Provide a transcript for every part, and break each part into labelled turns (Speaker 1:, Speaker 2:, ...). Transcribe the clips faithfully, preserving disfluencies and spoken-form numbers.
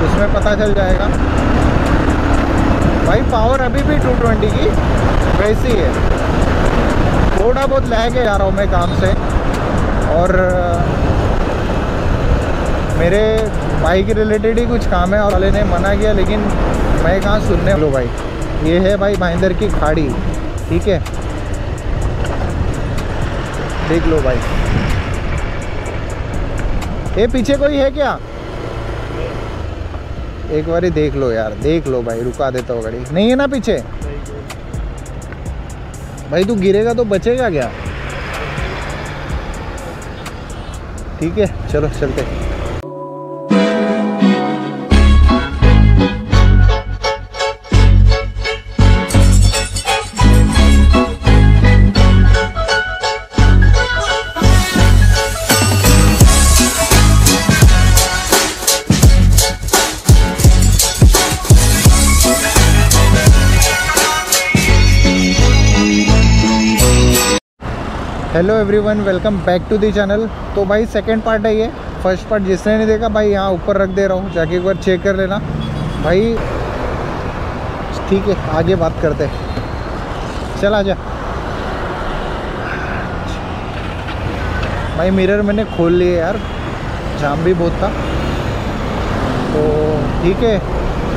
Speaker 1: उसमें पता चल जाएगा। भाई पावर अभी भी टू ट्वेंटी की वैसी है, थोड़ा बहुत लैग जा रहा हूँ मैं काम से, और मेरे बाइक रिलेटेड ही कुछ काम है और वाले ने मना किया, लेकिन मैं कहाँ सुनने। लो भाई, ये है भाई महेंद्र की खाड़ी, ठीक है, देख लो भाई। ये पीछे कोई है क्या? एक बार देख लो यार, देख लो भाई, रुका देता हूँ गाड़ी। नहीं है ना पीछे? भाई तू गिरेगा तो बचेगा क्या? ठीक है, चलो चलते। Hello everyone, welcome back to the channel. तो भाई सेकंड पार्ट है ये। फर्स्ट पार्ट जिसने नहीं देखा भाई यहाँ ऊपर रख दे रहा हूँ, जाके एक बार चेक कर लेना भाई। ठीक है, आगे बात करते हैं। चल आजा भाई। मिरर मैंने खोल लिए यार, जाम भी बहुत था, तो ठीक है।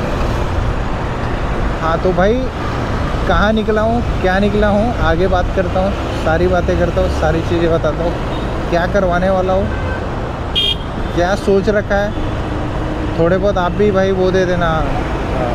Speaker 1: हाँ तो भाई कहाँ निकला हूँ, क्या निकला हूँ, आगे बात करता हूँ, सारी बातें करता हूँ, सारी चीज़ें बताता हूँ, क्या करवाने वाला हूँ, क्या सोच रखा है। थोड़े बहुत आप भी भाई वो दे देना, आ,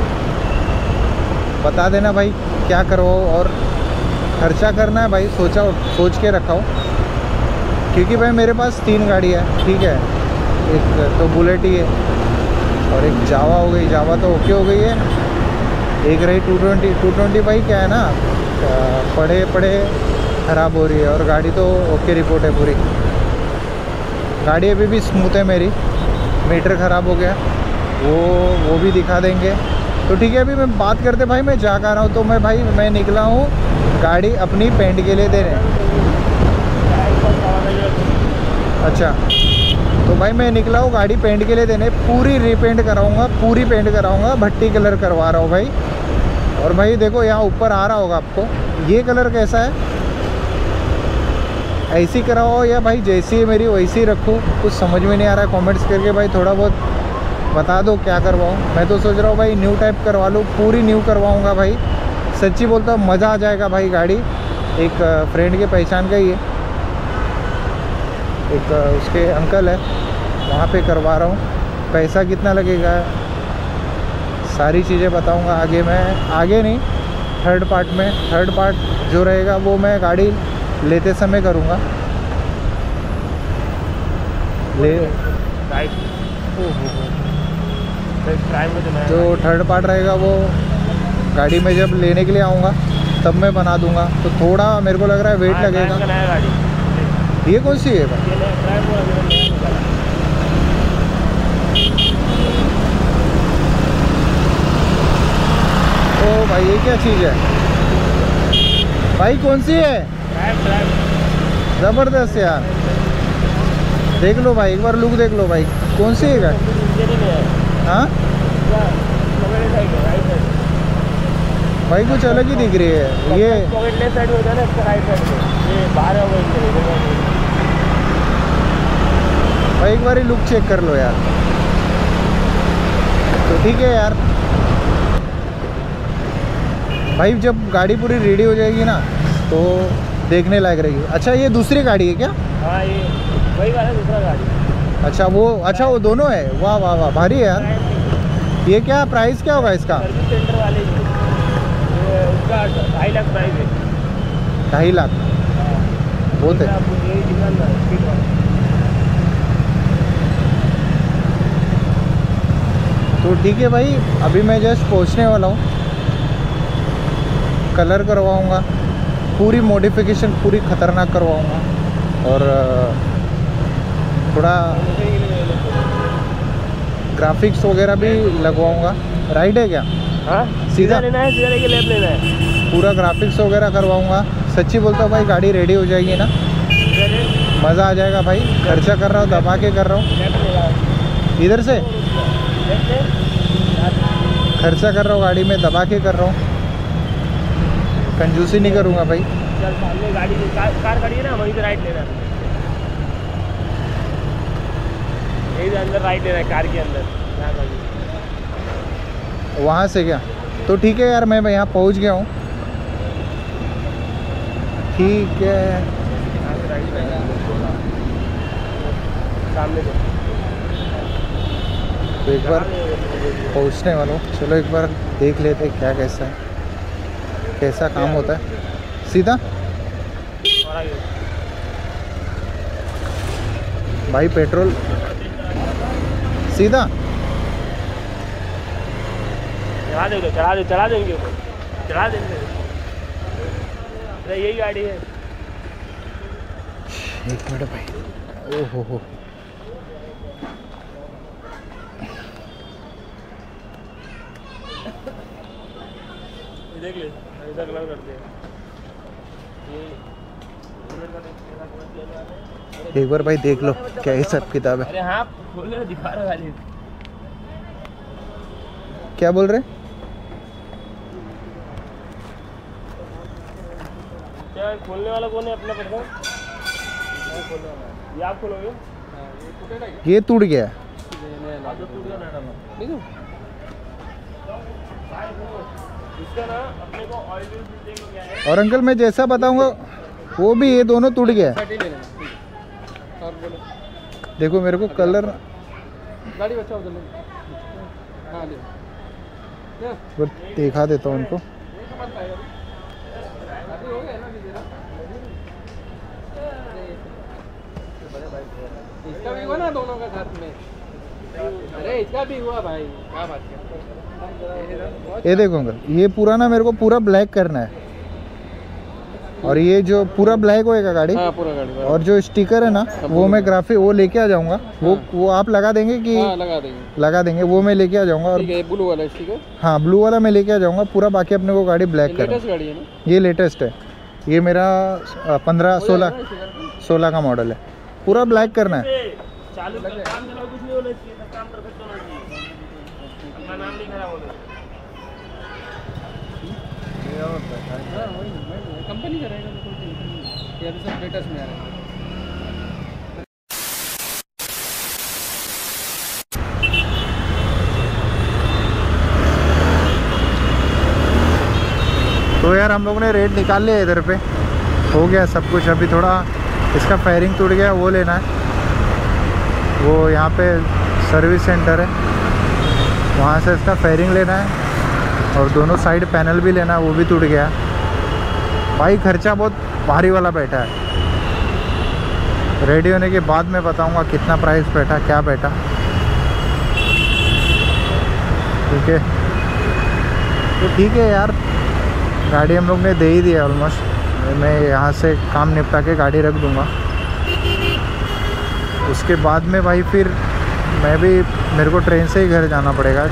Speaker 1: बता देना भाई क्या करवाओ, और खर्चा करना है भाई, सोचा सोच के रखा हो। क्योंकि भाई मेरे पास तीन गाड़ी है, ठीक है, एक तो बुलेट ही है और एक जावा हो गई, जावा तो ओके हो गई है, एक रही टू ट्वेंटी। टू ट्वेंटी भाई क्या है ना, पड़े पड़े ख़राब हो रही है, और गाड़ी तो ओके रिपोर्ट है पूरी। गाड़ी अभी भी स्मूथ है मेरी, मीटर ख़राब हो गया, वो वो भी दिखा देंगे। तो ठीक है, अभी मैं बात करते भाई मैं जा कर रहा हूँ। तो मैं भाई मैं निकला हूँ गाड़ी अपनी पेंट के लिए देने। अच्छा, तो भाई मैं निकला हूँ गाड़ी पेंट के लिए देने, पूरी रीपेंट कराऊंगा, पूरी पेंट कराऊंगा, भट्टी कलर करवा रहा हूँ भाई। और भाई देखो यहाँ ऊपर आ रहा होगा आपको, ये कलर कैसा है, ऐसी कराओ या भाई जैसी है मेरी वैसी रखूँ, कुछ समझ में नहीं आ रहा है। कमेंट्स करके भाई थोड़ा बहुत बता दो क्या करवाऊँ। मैं तो सोच रहा हूँ भाई न्यू टाइप करवा लूँ, पूरी न्यू करवाऊँगा भाई। सच्ची बोलता हूँ मज़ा आ जाएगा भाई। गाड़ी एक फ्रेंड के पहचान का ही है, एक उसके अंकल है, वहाँ पे करवा रहा हूँ। पैसा कितना लगेगा सारी चीज़ें बताऊँगा आगे। मैं आगे नहीं, थर्ड पार्ट में, थर्ड पार्ट जो रहेगा वो मैं गाड़ी लेते समय करूँगा। ले जो थर्ड पार्ट रहेगा वो गाड़ी में जब लेने के लिए आऊँगा तब मैं बना दूँगा। तो थोड़ा मेरे को लग रहा है वेट लगेगा। ये कौन सी है भाई? ओ भाई ये क्या चीज़ है भाई, कौन सी है? ज़बरदस्त यार, देख लो भाई, एक बार लुक देख लो भाई, कौन सी है गाड़ी? हाँ भाई कुछ अलग ही दिख रही है ये। भाई एक बार ही लुक चेक कर लो यार। तो ठीक है यार भाई, जब गाड़ी पूरी रेडी हो जाएगी ना तो देखने लायक रहेगी। अच्छा ये दूसरी गाड़ी है क्या?
Speaker 2: हाँ ये वही वाला दूसरा गाड़ी।
Speaker 1: अच्छा वो, अच्छा वो दोनों है। वाह वाह वाह, भारी है यार। ये क्या प्राइस क्या होगा इसका?
Speaker 2: सर्विस सेंटर वाले उसका ढाई लाख प्राइस है।
Speaker 1: ढाई लाख बहुत है। तो ठीक है भाई, अभी मैं जस्ट पहुंचने वाला हूँ। कलर करवाऊँगा, पूरी मॉडिफिकेशन पूरी ख़तरनाक करवाऊँगा, और थोड़ा ग्राफिक्स वगैरह भी लगवाऊँगा। राइट है क्या?
Speaker 2: हाँ
Speaker 1: सीधा
Speaker 2: लेना है, सीधा लेके लेफ्ट लेना है।
Speaker 1: पूरा ग्राफिक्स वगैरह करवाऊँगा। सच्ची बोलता हूँ भाई, गाड़ी रेडी हो जाएगी ना मज़ा आ जाएगा भाई। खर्चा कर रहा हूँ, दबा के कर रहा हूँ। इधर से खर्चा कर रहा हूँ गाड़ी में, दबा के कर रहा हूँ, कंजूसी नहीं करूँगा भाई।
Speaker 2: चल सामने गाड़ी कार, कार खड़ी है ना, वहीं से राइट लेना, यही से अंदर राइट लेना है कार के अंदर।
Speaker 1: वहाँ से क्या? तो ठीक है यार, मैं यहाँ पहुँच गया हूँ। ठीक है,
Speaker 2: सामने से
Speaker 1: तो एक बार पहुँचने वाला हूँ। चलो एक बार देख लेते हैं क्या कैसा है, कैसा काम होता है। सीधा
Speaker 2: और आगे
Speaker 1: भाई, पेट्रोल सीधा
Speaker 2: चला देंगे, चला दे चला देंगे चला देंगे। अरे यही गाड़ी है।
Speaker 1: एक मिनट भाई, ओहो हो,
Speaker 2: देख ले, इधर कलर कर दे ये।
Speaker 1: एक बार भाई देख लो क्या हिसाब किताब है।
Speaker 2: अरे हाँ खोल ले, दिखा रहा गाड़ी।
Speaker 1: क्या बोल रहे?
Speaker 2: क्या खोलने वाला कौन है अपना पर्सन? खोलने वाला ये आप खोलोगे?
Speaker 1: ये टूट गया है।
Speaker 2: इसका ना अपने को ऑयल देंगे क्या है।
Speaker 1: और अंकल मैं जैसा बताऊंगा वो भी, ये दोनों टूट गया है। देखो मेरे को कलर
Speaker 2: गाड़ी बचा उधर ले। हाँ ले,
Speaker 1: पर दिखा देता हूँ उनको।
Speaker 2: इसका भी हुआ ना दोनों का साथ में। अरे इसका भी हुआ भाई, क्या बात है।
Speaker 1: ये देखो अंकल, ये पूरा ना मेरे को पूरा ब्लैक करना है, और ये जो पूरा ब्लैक होएगा गाड़ी।
Speaker 2: हाँ, पूरा गाड़ी।
Speaker 1: और जो स्टिकर है ना वो मैं ग्राफिक वो लेके आ जाऊंगा। वो वो आप लगा देंगे कि?
Speaker 2: हाँ, लगा देंगे
Speaker 1: लगा देंगे, वो मैं लेके आ जाऊंगा। और
Speaker 2: ब्लू वाला स्टिकर,
Speaker 1: हाँ ब्लू वाला मैं लेके आ जाऊंगा पूरा। बाकी अपने को गाड़ी ब्लैक करना है।
Speaker 2: गाड़ी है ना
Speaker 1: ये लेटेस्ट है, ये मेरा पंद्रह सोलह सोलह का मॉडल है। पूरा ब्लैक करना है।
Speaker 2: चालू कर, काम चलाओ, कुछ नहीं होना चाहिए, सब काम परफेक्ट होना चाहिए, अपना नाम नहीं खराब होना। कंपनी का रहेगा तो कोई टेंशन नहीं, ये अभी सब लेटेस्ट में आ रहा है।
Speaker 1: तो यार हम लोगों ने रेट निकाल लिया इधर पे, हो गया सब कुछ। अभी थोड़ा इसका फायरिंग टूट गया, वो लेना है। वो यहाँ पे सर्विस सेंटर है, वहाँ से इसका फायरिंग लेना है। और दोनों साइड पैनल भी लेना है, वो भी टूट गया भाई। खर्चा बहुत भारी वाला बैठा है। रेडी होने के बाद मैं बताऊँगा कितना प्राइस बैठा, क्या बैठा। ठीक है, तो ठीक है यार, गाड़ी हम लोग ने दे ही दिया ऑलमोस्ट। मैं यहाँ से काम निपटा के गाड़ी रख दूँगा। उसके बाद में भाई फिर मैं भी, मेरे को ट्रेन से ही घर जाना पड़ेगा।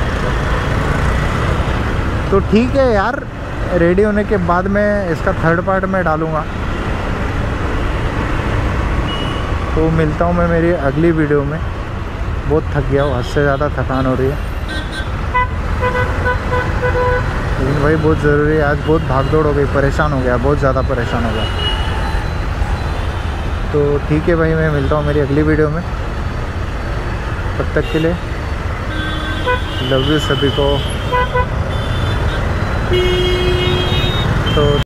Speaker 1: तो ठीक है यार, रेडी होने के बाद में इसका थर्ड पार्ट में डालूँगा। तो मिलता हूँ मैं मेरी अगली वीडियो में। बहुत थक गया हूँ, हद से ज़्यादा थकान हो रही है, लेकिन भाई बहुत ज़रूरी है। आज बहुत भागदौड़ हो गई, परेशान हो गया, बहुत ज़्यादा परेशान हो गया। तो ठीक है भाई, मैं मिलता हूँ मेरी अगली वीडियो में। तब तक के लिए लव यू सभी को। तो